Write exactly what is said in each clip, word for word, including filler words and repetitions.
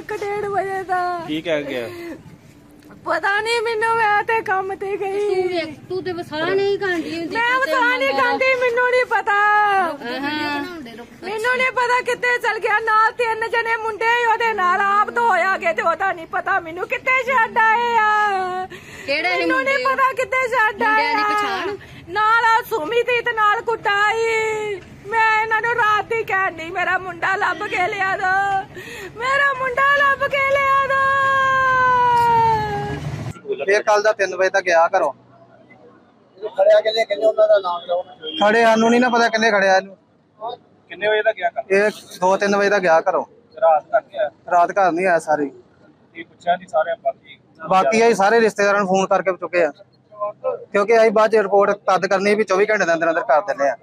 एक डेढ़ बजे दा की कह गया पता नहीं मैनू मैं ते काम ते गई तू ते वसा नहीं खांदी मैं वसा नहीं खांदी मैनू नहीं पता मैनू नहीं पता कित्ते चल गया नाल तीन जने मुंडे ओदे नाल आप तो होया गए ते ओदा नहीं पता मैनू कित्ते छड्ड आए आ केड़े मैनू नहीं पता कित्ते छड्ड आए मुंडियां दी पछाण नाल सुमी दी ते नाल कुटाई मैं इन्हां नू रात दी कहनी मेरा मुंडा लभ के लिया दो मेरा मुंडा लभ के लिया दो फिर कल का तीन बजे तक गया घरों खड़िया किन्ने किन्ने उन्हां दा नाम लो खड़े सानू नहीं ना पता किन्ने खड़िया किन्ने बजे तक गया कर ये दो तीन बजे तक गया घरों रात तक गया रात घर नहीं आया सारी ये पूछा नहीं सारे बाकी बाकी अं सारे रिश्तेदारों ने फोन करके चुके हैं क्योंकि अं बाद रिपोर्ट तद करनी भी चौबी घंटे के अंदर अंदर कर देने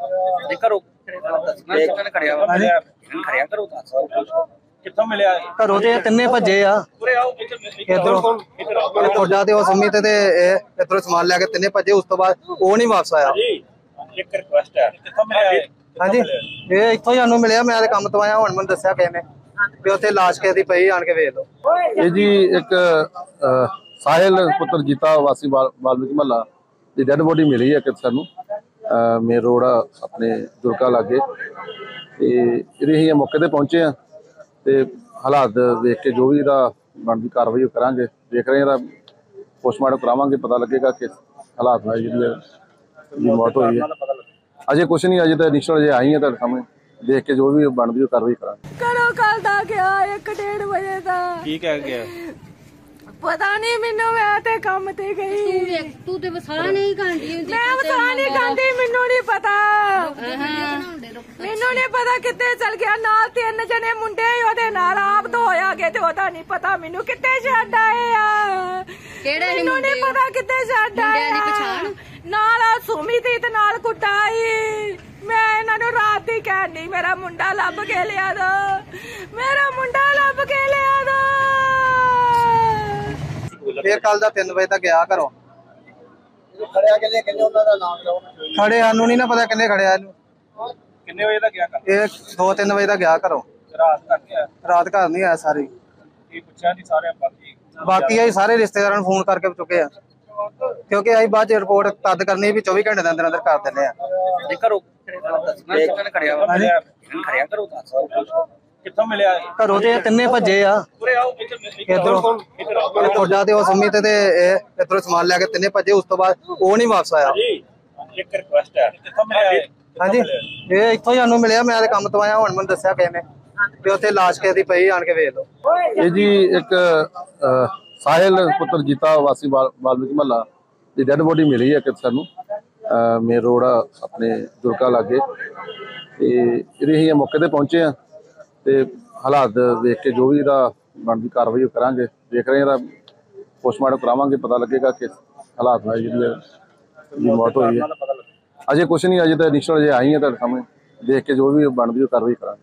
कित्थों मिलिया घरों ते तिन्ने भजे आ इधरों खोजा ते सुमी ते इधरों समान लैके तिन्ने भजे उस तो बाद वो नहीं वापस आया एक रिक्वेस्ट है कित्थों मिलिया हाँ जी ये इत्थों ही सानू मिलिया मैं काम तो आया हुण मैनूं दस्सिया किसी ने भी उत्थे लाश किसी दी पई आण के वेख लो ये जी एक साहिल पुत्र जीता वासी वाल्मीकि महला की डैड बॉडी मिली है कि सानू मेन रोड अपने जुड़का लागे ये मौके पर पहुंचे हैं तो हालात देख के जो भी बनती कार्रवाई करांगे देख रहे हैं पोस्टमार्टम करावांगे पता लगेगा कि हालात में जी मौत हुई है अजे कुछ नहीं अजे तो इनिशियल अजे आई है सामने देख के जो भी बनती कार्रवाई करांगे करो कल दा गया एक डेढ़ बजे दा की कह गया पता नहीं मैनू मैं ते काम ते गई तू ते वसा नहीं खांदी मैं वसा नहीं खांदी मैनू नहीं पता मैनू नहीं पता कित्ते चल गया नाल तीन जने मुंडे ओदे नाल आप तो होया गए ते ओदा नहीं पता मैनू कित्ते छड्ड आए आ केड़े मैनू नहीं पता कित्ते छड्ड आए मुंडियां दी पछाण नाल सुमी दी ते नाल कुटाई मैं इन्हां नू रात दी कहनी मेरा मुंडा लभ के लिया दो मेरा मुंडा लभ के लिया दो फिर कल का तीन बजे तक गया घरों खड़िया किन्ने किन्ने उन्हां दा नाम लो खड़े सानू नहीं ना पता किन्ने खड़िया किन्ने बजे तक गया कर ये दो तीन बजे तक गया घरों रात तक गया रात घर नहीं आया सारी ये पूछा नहीं सारे बाकी बाकी अं सारे रिश्तेदारों ने फोन करके चुके हैं क्योंकि अं बाद रिपोर्ट तद करनी भी चौबी घंटे के अंदर अंदर कर देने घरों कित्थों मिलिया घरों ते तिन्ने भजे आ इधरों खोजा ते सुमी ते इधरों समान लैके तिन्ने भजे उस तो बाद वो नहीं वापस आया एक रिक्वेस्ट है कित्थों मिलिया हाँ जी ये इत्थों ही सानू मिलिया मैं काम तो आया हुण मैनूं दस्सिया किसी ने भी उत्थे लाश किसी दी पई आण के वेख लो ये जी एक साहिल पुत्र जीता वासी वाल्मीकि महला की डैड बॉडी मिली है कि सानू मेन रोड अपने जुड़का लागे ये मौके पर पहुंचे हैं तो हालात देख के जो भी बनती कार्रवाई करांगे देख रहे हैं पोस्टमार्टम करावांगे पता लगेगा कि हालात में जी मौत हुई है अजे कुछ नहीं अजे तो इनिशियल अजे आई है सामने देख के जो भी बनती कार्रवाई करांगे।